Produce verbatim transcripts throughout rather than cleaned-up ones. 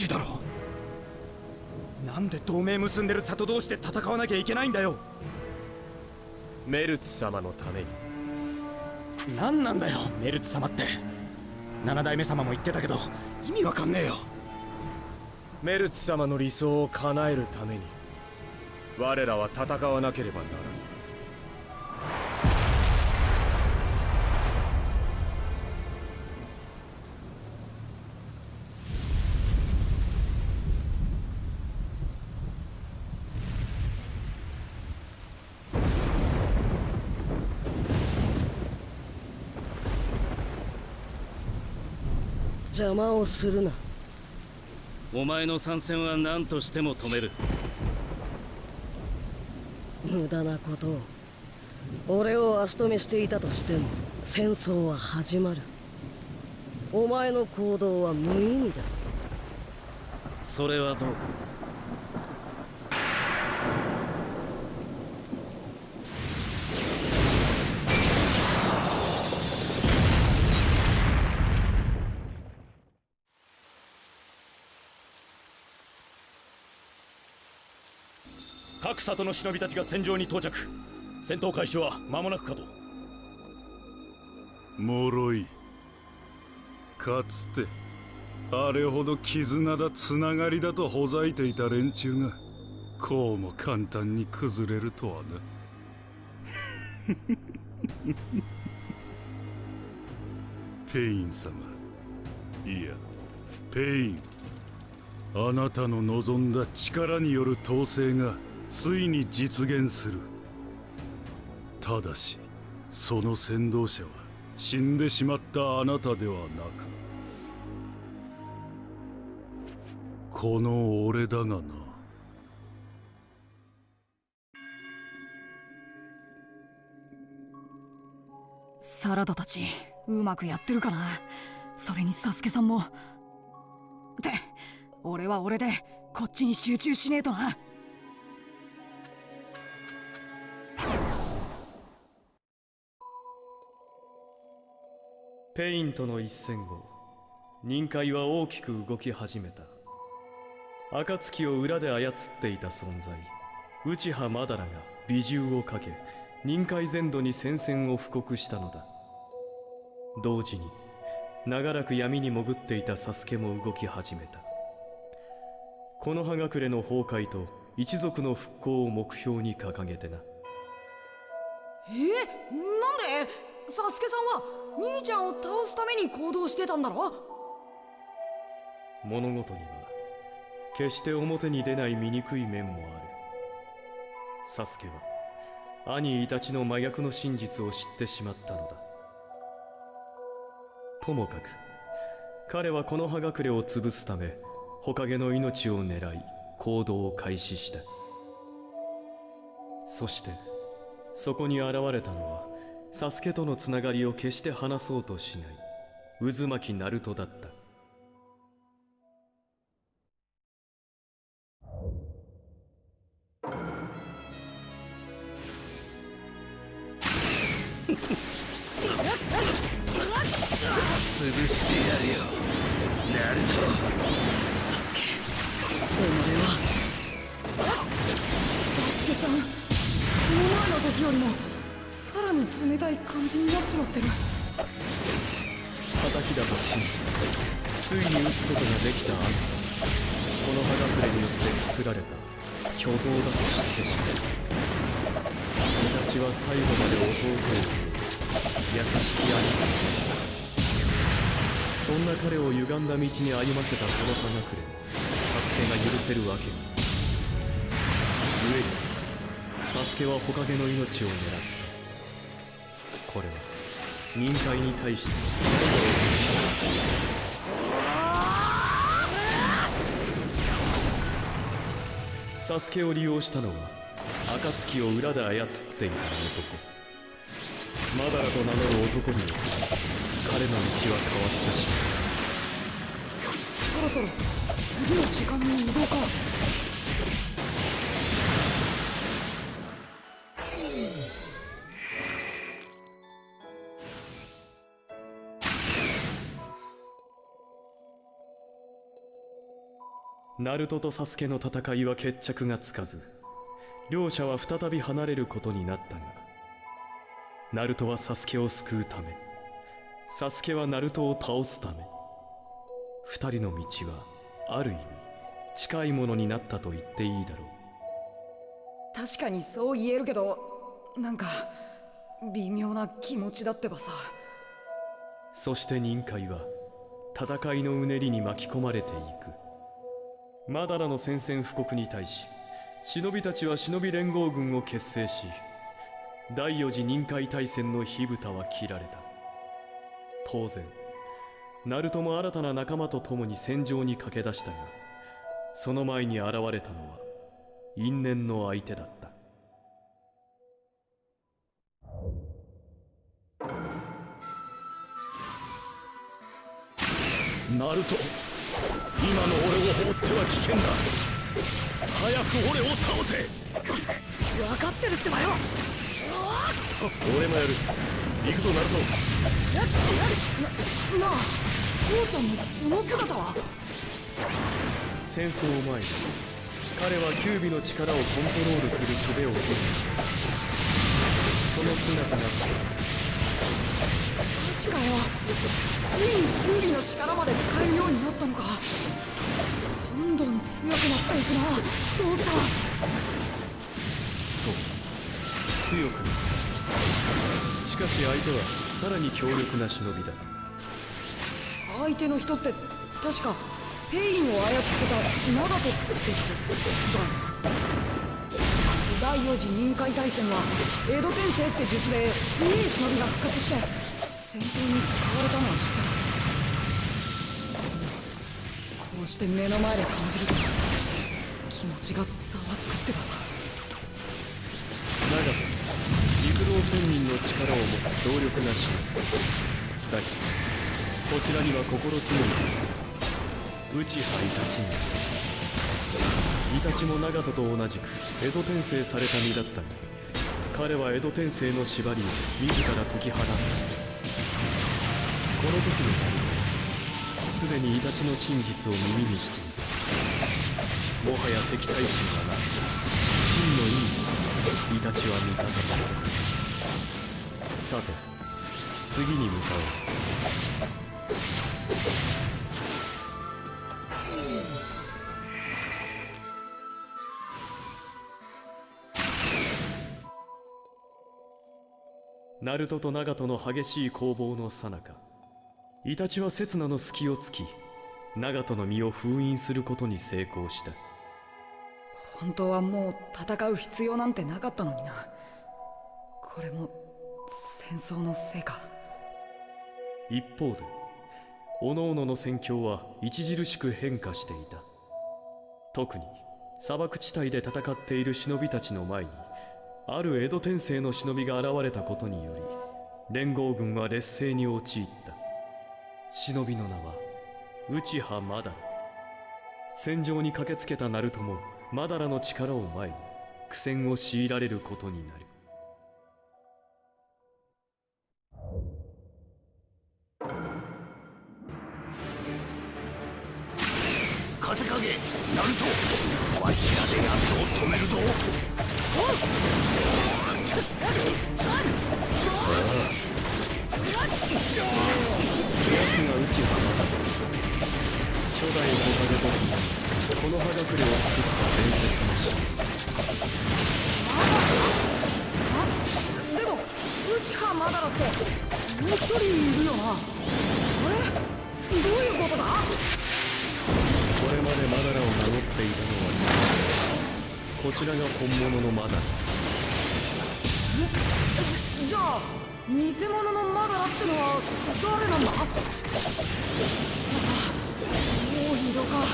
しいだろう。なんで同盟結んでる里同士で戦わなきゃいけないんだよ。 メルツ様のために。 何なんだよメルツ様って。七代目様も言ってたけど意味わかんねえよ。 メルツ様の理想を叶えるために我らは戦わなければならん。 邪魔をするな。 お前の参戦は何としても止める。 無駄なことを。俺を足止めしていたとしても戦争は始まる。お前の行動は無意味だ。 それはどうか。 各里の忍びたちが戦場に到着。戦闘開始は間もなくかと。 脆い。かつてあれほど絆だつながりだとほざいていた連中がこうも簡単に崩れるとはな。ペイン様、いやペイン、あなたの望んだ力による統制がついに実現する。ただしその先導者は死んでしまったあなたではなく、この俺だがな。 サラダたちうまくやってるかな。それにサスケさんも。って俺は俺でこっちに集中しねえとな。 ペインとの一戦後、任界は大きく動き始めた。暁を裏で操っていた存在内葉マダラが美獣をかけ任界全土に宣戦を布告したのだ。同時に長らく闇に潜っていたサスケも動き始めた。この葉隠れの崩壊と一族の復興を目標に掲げてな。 え、なんでサスケさんは兄ちゃんを倒すために行動してたんだろ。 物事には決して表に出ない醜い面もある。サスケは兄イタチの真逆の真実を知ってしまったのだ。ともかく彼はこの葉隠れを潰すため火影の命を狙い行動を開始した。そしてそこに現れたのはサスケとのつながりを決して離そうとしない渦巻ナルトだった。 潰してやるよナルト。 サスケ、お前は。 サスケさん、この前の時よりもさらに冷たい感じになっちまってる。 敵だと信じついに撃つことができた兄、この葉隠れによって作られた虚像だと知ってしまう。イタチは最後まで弟を優しき兄だ。そんな彼を歪んだ道に歩ませたこの葉隠れをサスケが許せるわけが。故にサスケは火影の命を狙った。これは任界に対してサスケを利用したのは暁を裏で操っていた男マダラと名乗る男によって彼の道は変わってしまう。 そろそろ次の時間に移動か。 ナルトとサスケの戦いは決着がつかず、両者は再び離れることになったが、ナルトはサスケを救うため、サスケはナルトを倒すため、二人の道はある意味近いものになったと言っていいだろう。 確かにそう言えるけど、なんか微妙な気持ちだってばさ。 そして忍界は戦いのうねりに巻き込まれていく。マダラの宣戦布告に対し、忍びたちは忍び連合軍を結成し、第四次忍界大戦の火蓋は切られた。当然ナルトも新たな仲間と共に戦場に駆け出したが、その前に現れたのは因縁の相手だった。 ナルト、今の俺を放っては危険だ。早く俺を倒せ。 分かってるってばよ。 俺もやる。行くぞナルト。 な、なあ、父ちゃんのこの姿は。 戦争前に彼はキュービの力をコントロールする術を手に入れた。その姿がさ、 マジかよ。ついにキュービの力まで使えるようになったのか。どんどん強くなっていくな、父ちゃん。 そう、強くなる。しかし相手はさらに強力な忍びだ。 相手の人って確かペインを操ってたナガトって人だよ。第四次忍界大戦は江戸転生って術で強い忍びが復活して戦争に使われたのは知ってた。こうして目の前で感じると気持ちがざわつくってばさ。 ナガト、軸道仙人の力を持つ強力な忍びだが、こちらには心強い内葉イタチが。イタチもナガトと同じく江戸転生された身だったが、彼は江戸転生の縛りを自ら解き放った。この時のナルト、すでにイタチの真実を耳にしていた。もはや敵対心はなく、真の意味でイタチは味方だ。さて次に向かおう。ナルトとナガトの激しい攻防の最中、イタチは刹那の隙を突き、ナガトの身を封印することに成功した。 本当はもう戦う必要なんてなかったのにな。これも戦争のせいか。 一方で各々の戦況は著しく変化していた。特に砂漠地帯で戦っている忍びたちの前にある江戸転生の忍びが現れたことにより、連合軍は劣勢に陥った。忍びの名は内葉マダラ。戦場に駆けつけたナルトもマダラの力を前に苦戦を強いられることになる。 風影、ナルト、わしらで奴を止めるぞ。 奴が内葉マダラ。初代木陰ときこの葉隠れを作った伝説の忍び。 あ、でも内葉マダラってもう一人いるよな。あれ、どういうことだ。 これまでマダラを名乗っていたのはこちらが本物のマダラ。 じ, じゃあ偽物のマダラってのは誰なんだ。ああ、もう二度か。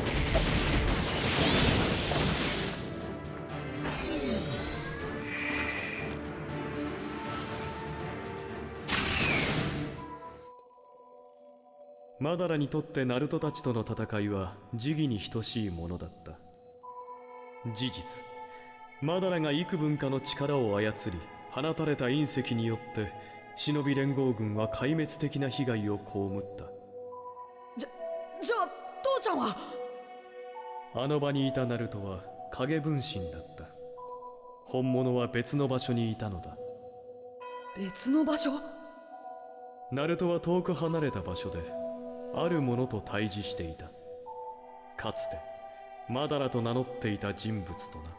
マダラにとってナルトたちとの戦いは時義に等しいものだった。事実、マダラが幾分かの力を操り放たれた隕石によって忍び連合軍は壊滅的な被害を被った。 じゃ、じゃあ父ちゃんは。 あの場にいたナルトは影分身だった。本物は別の場所にいたのだ。 別の場所？ ナルトは遠く離れた場所であるものと対峙していた。かつてマダラと名乗っていた人物とな。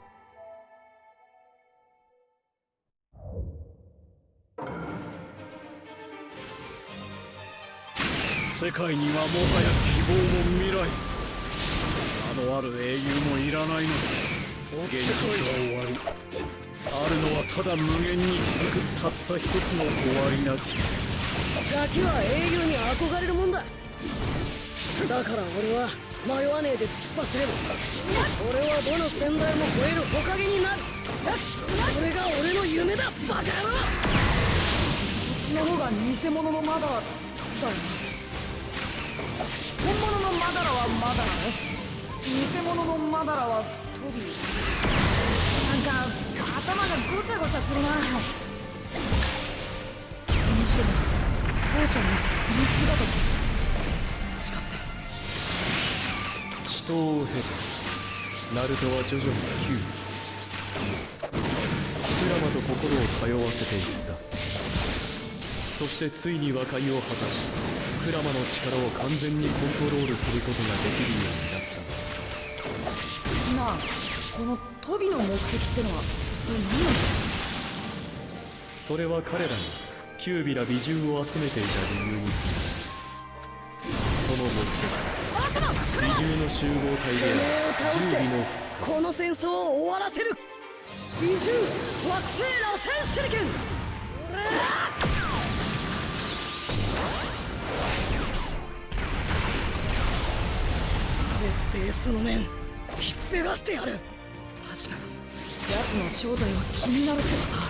世界にはもはや希望も未来、名のある英雄もいらないのだ。現実は終わり、あるのはただ無限に続くたった一つの終わりなき。 ガキは英雄に憧れるもんだ。だから俺は迷わねえで突っ走れる。俺はどの先代も超える火影になる。それが俺の夢だ、バカ野郎。こっちの方が偽物のマダラだよな。本物のマダラはマダラね。偽物のマダラはトビー。なんか頭がごちゃごちゃするな。それにしても父ちゃんのこの姿も、もしかして死闘を経てナルトは徐々に急にクラマと心を通わせていった。そしてついに和解を果たし、クラマの力を完全にコントロールすることができるようになった。 なあ、このトビの目的ってのは一体何なんだ？ それは彼らがキュービラ美獣を集めていた理由について。その目的、美獣の集合体である十尾の復活。 この戦争を終わらせる。美獣惑星螺旋手裏剣。絶対その面ひっぺがしてやる。 確かに奴の正体は気になるってばさ。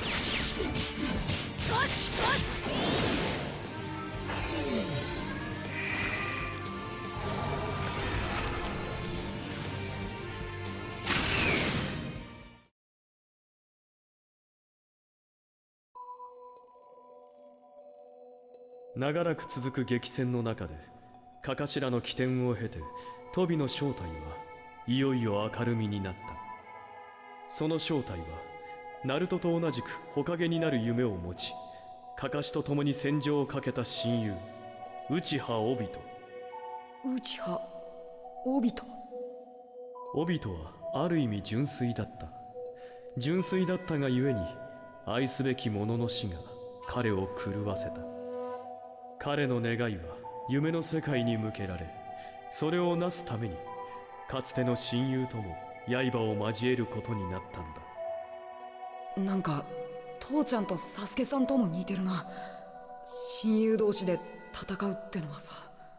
長らく続く激戦の中でカカシラの起点を経てトビの正体はいよいよ明るみになった。その正体はナルトと同じく火影になる夢を持ち、カカシと共に戦場をかけた親友内葉オビト。 内葉オビト。 オビトはある意味純粋だった。純粋だったがゆえに愛すべき者の死が彼を狂わせた。彼の願いは夢の世界に向けられ、それをなすためにかつての親友とも刃を交えることになったんだ。 なんか父ちゃんとサスケさんとも似てるな。親友同士で戦うってのはさ。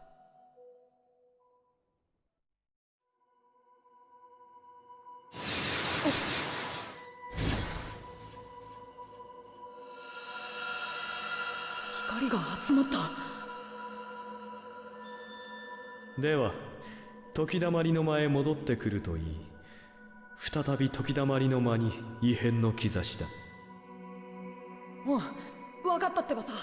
光が集まった。 では時だまりの間へ戻ってくるといい。再び時だまりの間に異変の兆しだ。 おう、分かったってばさ。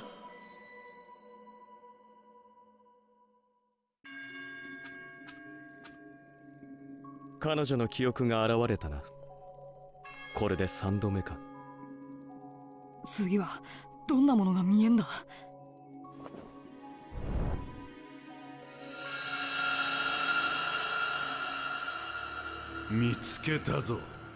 彼女の記憶が現れたな。これで三度目か。 次はどんなものが見えんだ？ 見つけたぞ。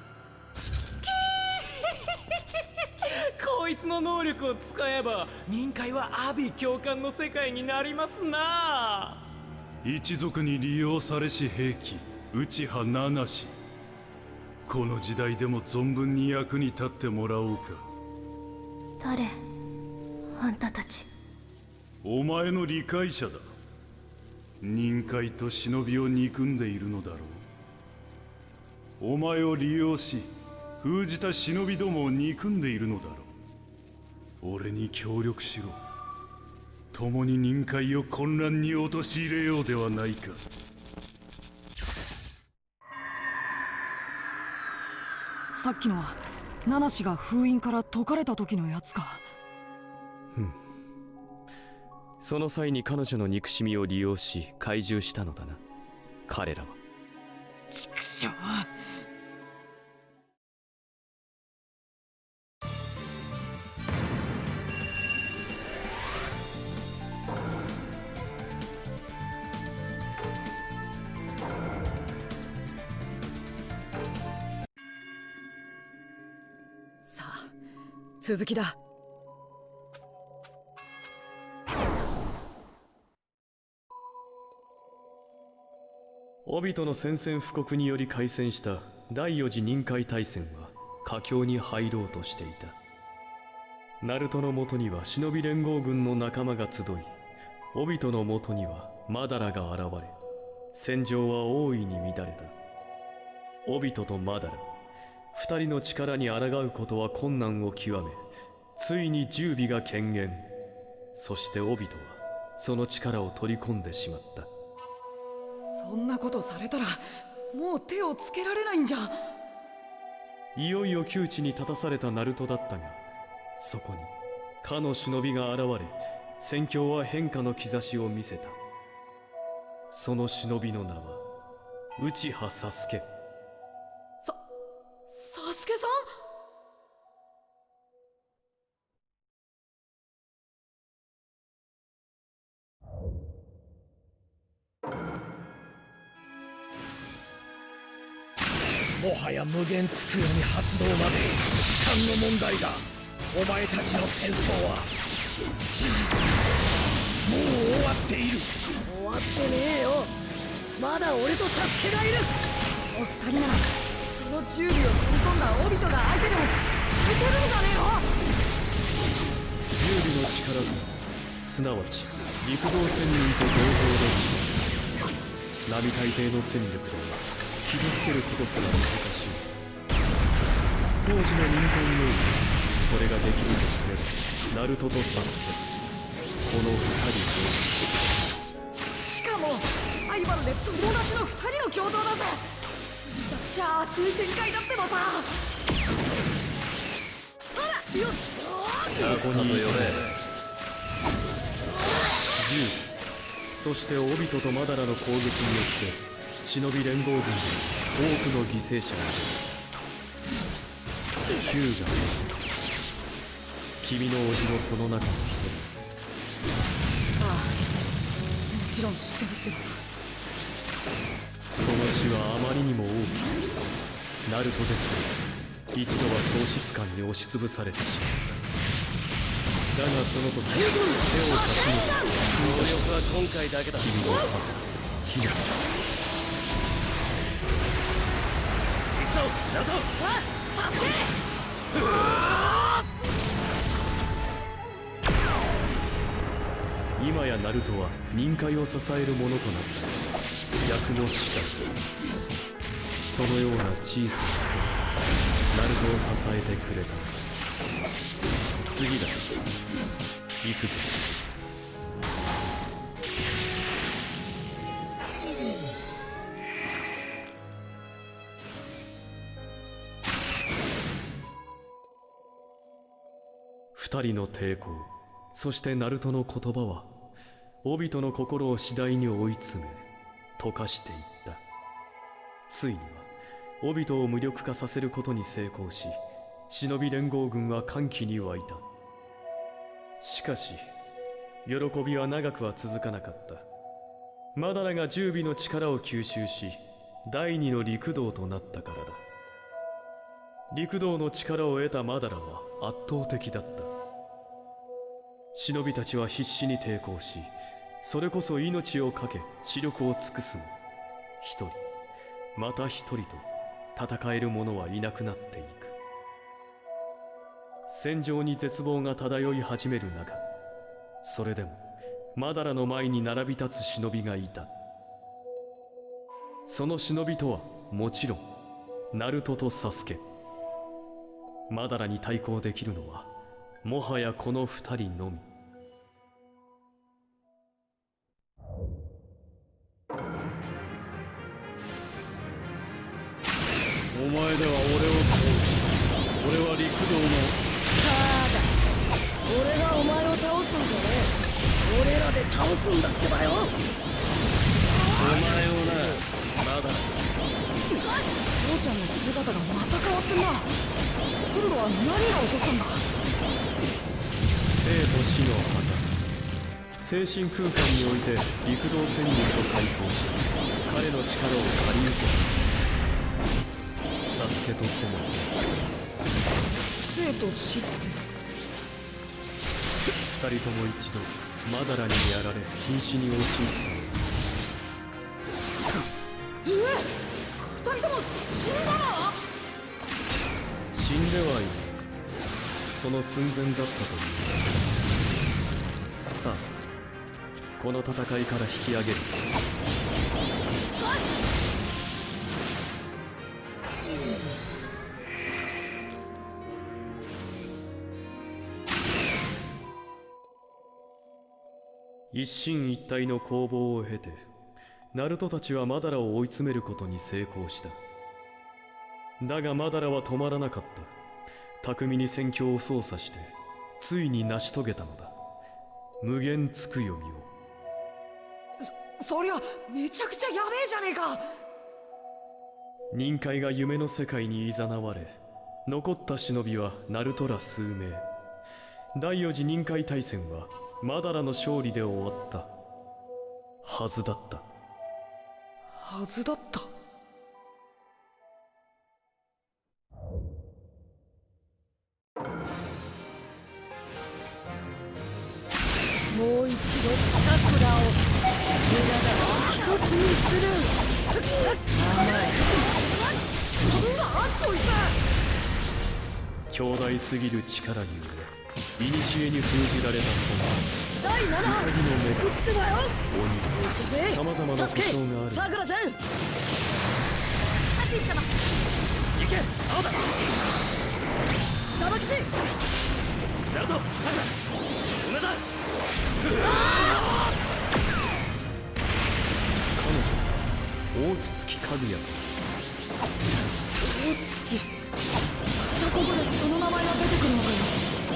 こいつの能力を使えば任界は阿鼻教官の世界になりますな。 一族に利用されし兵器内葉七氏、この時代でも存分に役に立ってもらおうか。 誰？あんたたち。 お前の理解者だ。任界と忍びを憎んでいるのだろう。お前を利用し封じた忍びどもを憎んでいるのだろう。俺に協力しろ。共に任界を混乱に陥れようではないか。 さっきのは七氏が封印から解かれた時のやつか。 うん。その際に彼女の憎しみを利用し懐柔したのだな、彼らは。 畜生。 さあ、続きだ。 オビトの宣戦布告により開戦した第四次任海大戦は佳境に入ろうとしていた。ナルトのもとには忍び連合軍の仲間が集い、オビトのもとにはマダラが現れ、戦場は大いに乱れた。オビトとマダラ、二人の力に抗うことは困難を極め、ついに十尾が権限。そしてオビトはその力を取り込んでしまった。 そんなことされたらもう手をつけられないんじゃ。 いよいよ窮地に立たされたナルトだったが、そこにかの忍びが現れ、戦況は変化の兆しを見せた。その忍びの名は内葉サスケ。 さ、サスケさん？ もはや無限つくよに発動まで時間の問題だ。お前たちの戦争は事実もう終わっている。 終わってねえよ。まだ俺とサスケがいる。 お二人ならその準備を取り込んだオビトが相手でもいけるんじゃねえの？ 十尾の力とはすなわち陸道仙人と同等の力。並大抵の戦力では傷つけることすら難しい。当時の民間のようにそれができるとすればナルトとサスケ、この二人の。 しかもライバルで友達の二人の共闘だぜ。めちゃくちゃ熱い展開だってばさ。そらよっさっさと呼べ。十尾、そしてオビトとマダラの攻撃によって忍び連合軍で多くの犠牲者が出る。ヒューガ、君の叔父もその中の一人。 ああ、もちろん知ってるってばさ。 その死はあまりにも多く、ナルトですら一度は喪失感に押しつぶされてしまった。だがその時手を差し伸べ能力は今回だけだ。 君の母ヒナ、 ナルト、 サスケ！ 今やナルトは任海を支えるものとなった。役もしかり、そのような小さな手がナルトを支えてくれた。次だ、行くぞ。二人の抵抗、そしてナルトの言葉はオビトの心を次第に追い詰め溶かしていった。ついにはオビトを無力化させることに成功し、忍び連合軍は歓喜に沸いた。しかし喜びは長くは続かなかった。マダラが十尾の力を吸収し、第二の陸道となったからだ。陸道の力を得たマダラは圧倒的だった。忍びたちは必死に抵抗し、それこそ命を懸け死力を尽くすも、一人また一人と戦える者はいなくなっていく。戦場に絶望が漂い始める中、それでもマダラの前に並び立つ忍びがいた。その忍びとはもちろんナルトとサスケ。マダラに対抗できるのはもはやこの二人のみ。 お前では俺を倒す。俺は陸道の。 ただ俺がお前を倒すんじゃねえ。俺らで倒すんだってばよ。 お前をな、まだ父ちゃんの姿がまた変わってんな。今度は何が起こったんだ。 生と死の狭間、精神空間において陸道仙人と対抗し、彼の力を借り受けた。サスケと共に生と死って二人とも一度マダラにやられ瀕死に陥った。 えっ、二人とも死んだの？ 死んではいない。その寸前だったという。さあ、この戦いから引き上げる。一進一退の攻防を経て、ナルトたちはマダラを追い詰めることに成功した。だがマダラは止まらなかった。巧みに戦況を操作してついに成し遂げたのだ、無限つくよみを。 そ、そりゃめちゃくちゃやべえじゃねえか。 忍界が夢の世界に誘われ、残った忍びはナルトら数名。第四次忍界大戦はマダラの勝利で終わったはずだった。 はずだった。 もう一度チャクラを一つにする。甘い。 うわっ、こいつ強大すぎる力により古に封じられた存だいなな在、ウサギの目が撃ってだよ。 鬼、さまざまな故障がある。 さくらちゃん、 ハチ様、 行け、青だ。 玉吉、 ナルト、さくら、梅だ。 彼女大筒木かぐや。 大筒木、またここでその名前が出てくるのかよ。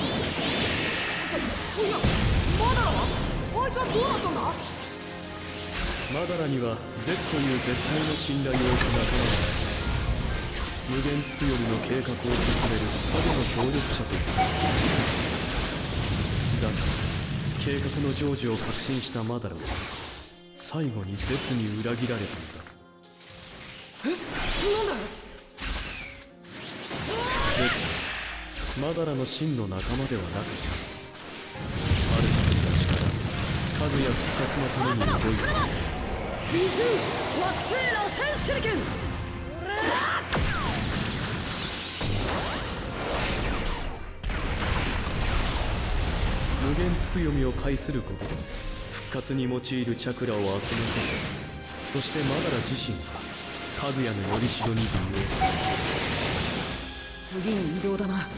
そんな、マダラはあいつはどうなったんだ。 マダラにはゼツという絶対の信頼を置く仲間がいる。無限つくよりの計画を進める影の協力者と言ってだが計画の成就を確信したマダラは最後にゼツに裏切られたのだ。 え、なんだよ。 ゼツ、マダラの真の仲間ではなく、ある昔からかぐや復活のために動いた。 美獣惑星螺旋手裏剣。 無限つく読みを介することで復活に用いるチャクラを集めさせ、そしてマダラ自身がかぐやのよりしろに利用する。 次に移動だな。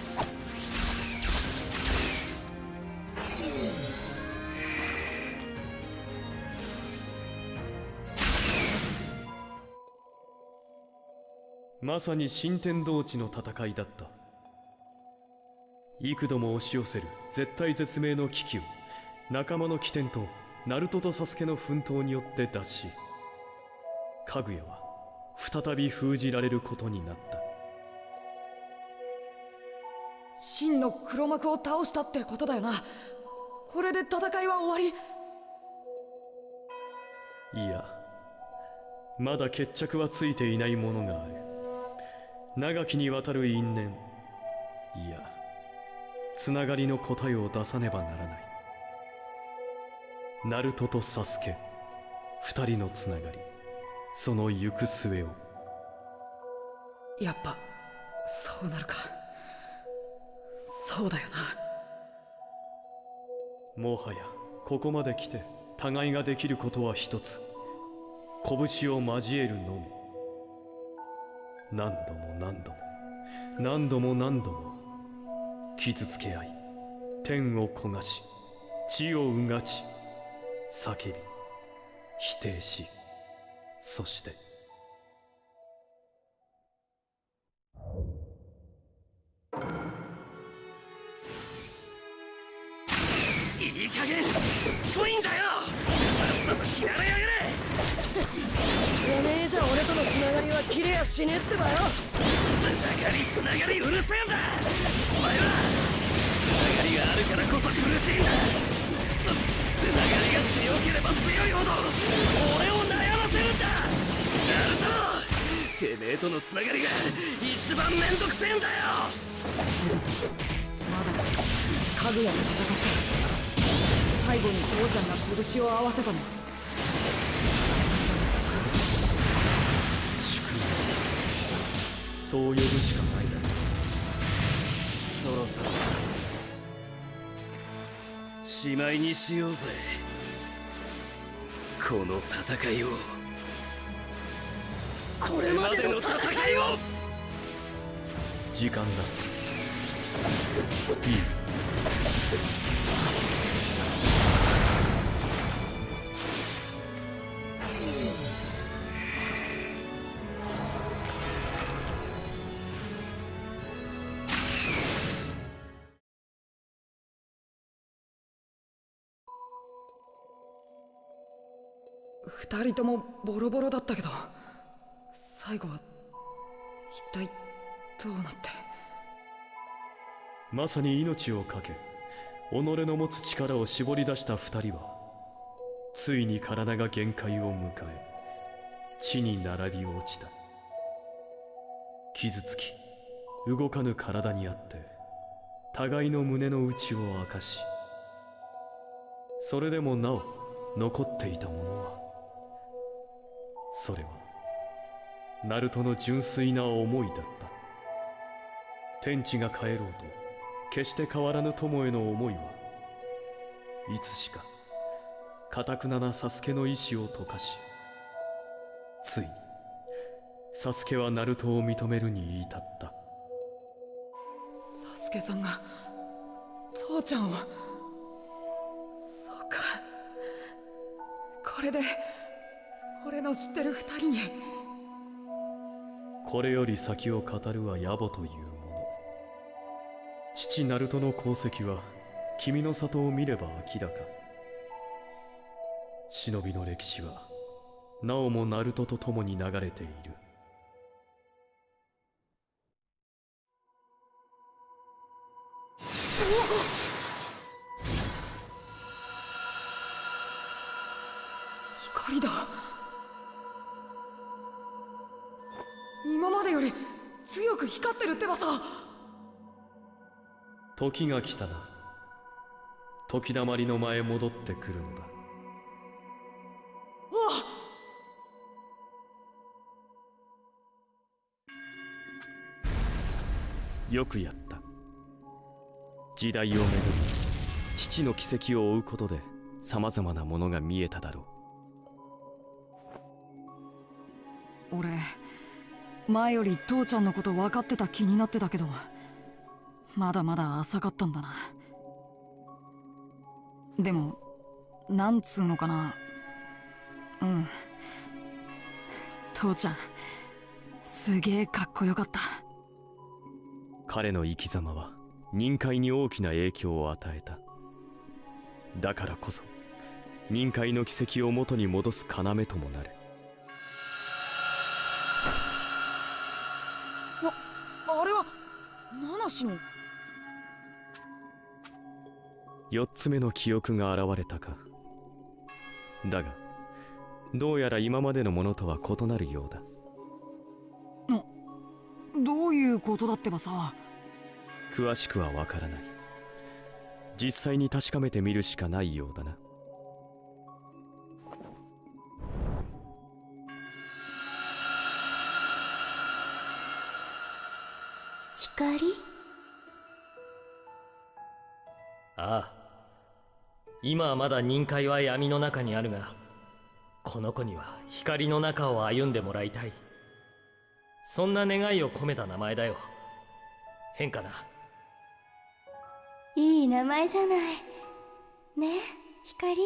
まさに新天道地の戦いだった。幾度も押し寄せる絶体絶命の危機を仲間の起点とナルトとサスケの奮闘によって脱し、かぐやは再び封じられることになった。 真の黒幕を倒したってことだよな。これで戦いは終わり。 いや、まだ決着はついていないものがある。長きにわたる因縁、いやつながりの答えを出さねばならない。ナルトとサスケ、二人のつながり、その行く末を。 やっぱそうなるか。そうだよな。 もはやここまで来て互いができることは一つ、拳を交えるのみ。何度も何度も何度も何度も傷つけ合い、天を焦がし地をうがち、叫び否定し、そしていい加減しつこいんだよ。 さと切られやがれ。 おめえじゃ俺とのつながりは切れやしねえってばよ。 つながりつながりうるせえんだ。お前はつながりがあるからこそ苦しいんだ。つながりが強ければ強いほど俺を悩ませるんだ。ナルト、てめえとのつながりが一番めんどくせえんだよ。 まだかぐやと戦って最後に父ちゃんが拳を合わせたの。 そう呼ぶしかないだろう。 そろそろしまいにしようぜ、この戦いを。これまでの戦いを。 時間だ。いい。 二人ともボロボロだったけど、最後は一体どうなって。 まさに命を懸け己の持つ力を絞り出した二人は、ついに体が限界を迎え地に並び落ちた。傷つき動かぬ体にあって互いの胸の内を明かし、それでもなお残っていたものは、それはナルトの純粋な思いだった。天地が変えろうと決して変わらぬ友への思いは、いつしか頑くななサスケの意志を溶かし、ついにサスケはナルトを認めるに至った。 サスケさんが父ちゃんを。そうか、これで俺の知ってる二人に。 これより先を語るは野暮というもの。父ナルトの功績は君の里を見れば明らか。忍びの歴史はなおもナルトと共に流れている。 光だ。今までより強く光ってるってばさ。 時が来たな。時だまりの前戻ってくるのだ。 うわっ。 よくやった。時代をめぐり父の軌跡を追うことでさまざまなものが見えただろう。俺前より父ちゃんのこと分かってた気になってたけど、まだまだ浅かったんだな。でもなんつうのかな、うん、父ちゃんすげえかっこよかった。 彼の生き様は忍界に大きな影響を与えた。だからこそ忍界の軌跡を元に戻す要ともなる。 あれは七種の。 四つ目の記憶が現れたか。だがどうやら今までのものとは異なるようだ。 どういうことだってばさ。 詳しくはわからない。実際に確かめてみるしかないようだな。 光？ ああ、今はまだ忍界は闇の中にあるが、この子には光の中を歩んでもらいたい。そんな願いを込めた名前だよ。変かな。 いい名前じゃないねえ、光。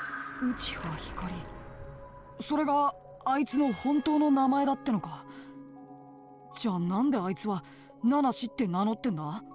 内は光、それがあいつの本当の名前だってのか。 じゃあなんであいつはナナシって名乗ってんだ？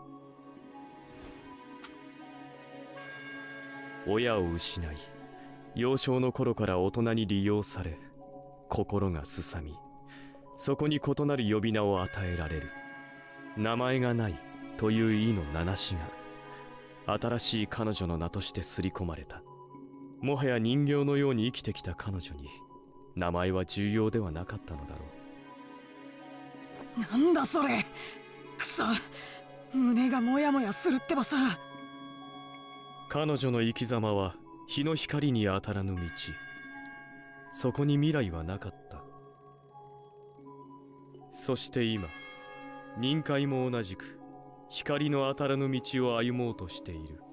親を失い、幼少の頃から大人に利用され、心がすさみ、そこに異なる呼び名を与えられる。名前がないという意の名無しが新しい彼女の名として刷り込まれた。もはや人形のように生きてきた彼女に名前は重要ではなかったのだろう。 なんだそれ、くそ、胸がモヤモヤするってばさ。 彼女の生き様は日の光に当たらぬ道、そこに未来はなかった。そして今、任界も同じく光の当たらぬ道を歩もうとしている。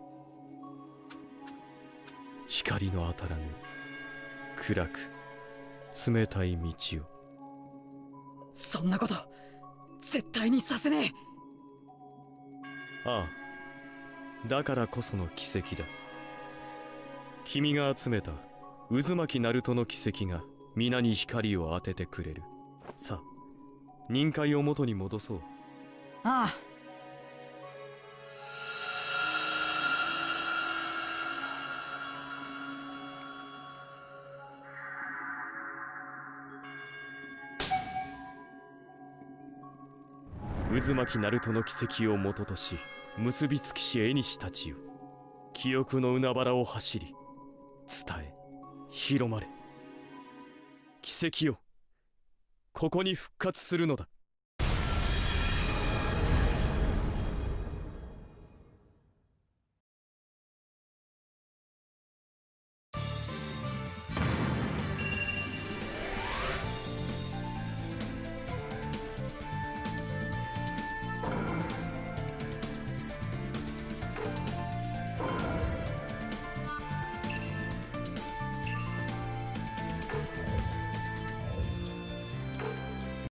光の当たらぬ暗く冷たい道を。 そんなこと絶対にさせねえ。ああ、だからこその奇跡だ。君が集めた渦巻きナルトの奇跡が皆に光を当ててくれる。さあ、任界を元に戻そう。 ああ。 渦巻きナルトの奇跡を元とし、結びつきし縁たちよ、記憶の海原を走り伝え広まれ。奇跡よ、ここに復活するのだ。